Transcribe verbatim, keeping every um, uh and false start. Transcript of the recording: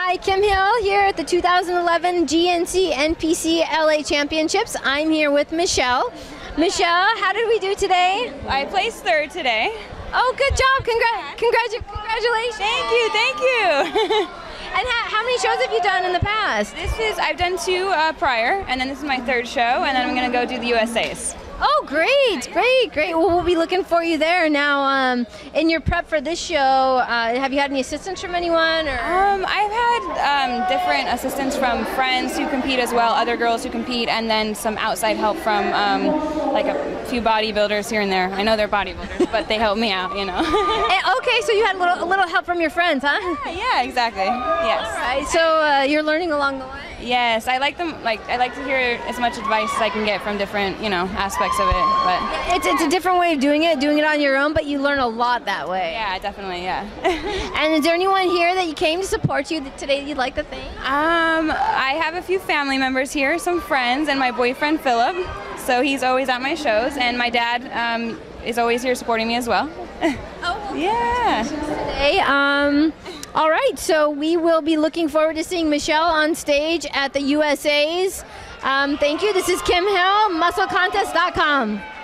Hi, Kim Hill here at the two thousand eleven G N C N P C L A Championships. I'm here with Michelle. Michelle, how did we do today? I placed third today. Oh, good job. Congra congratu congratulations. Thank you, thank you. And ha how many shows have you done in the past? This is, I've done two uh, prior, and then this is my third show, and then I'm going to go do the U S As. Oh, great, great, great. Well, we'll be looking for you there. Now, um, in your prep for this show, uh, have you had any assistance from anyone? Or? Um, I've had um, different assistance from friends who compete as well, other girls who compete, and then some outside help from um, like a few bodybuilders here and there. I know they're bodybuilders, but they help me out, you know. Okay, so you had a little, a little help from your friends, huh? Yeah, yeah, exactly. Yes. All right. So uh, you're learning along the way. Yes, I like them. Like I like to hear as much advice as I can get from different, you know, aspects of it. But it's it's a different way of doing it, doing it on your own. But you learn a lot that way. Yeah, definitely. Yeah. And is there anyone here that you came to support you today that you'd like to thank? Um, I have a few family members here, some friends, and my boyfriend Philip. So he's always at my shows, and my dad um, is always here supporting me as well. Oh, yeah. Today, um. All right, so we will be looking forward to seeing Michelle on stage at the U S As. Um, thank you. This is Kim Hill, muscle contest dot com.